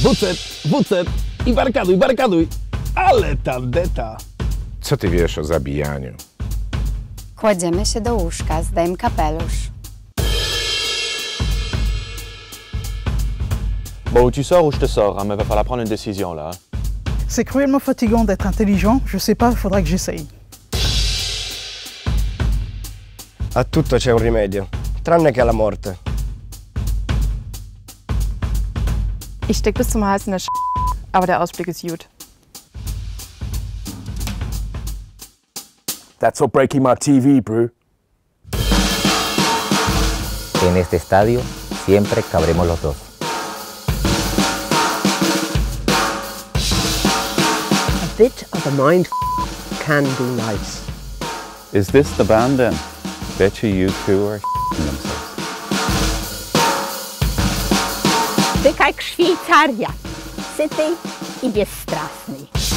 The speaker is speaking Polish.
WC i barykaduj. Ale tandeta. Co ty wiesz o zabijaniu? Kładziemy się do łóżka, zdajemy kapelusz. Bon, tu sors ou je te sors, hein, mais va falloir prendre une décision là. C'est cruellement fatigant d'être intelligent, je sais pas, il faudra que j'essaye. A tutto c'è un rimedio, tranne che alla morte. Ich steck bis zum Hals in der aber der Ausblick ist gut. That's not breaking my TV, bro. En este estadio siempre cabremos los dos. A bit of a mind can be nice. Is this the band then? Bet you two are themselves. Ty jak Szwajcaria, syty i bezstrasny.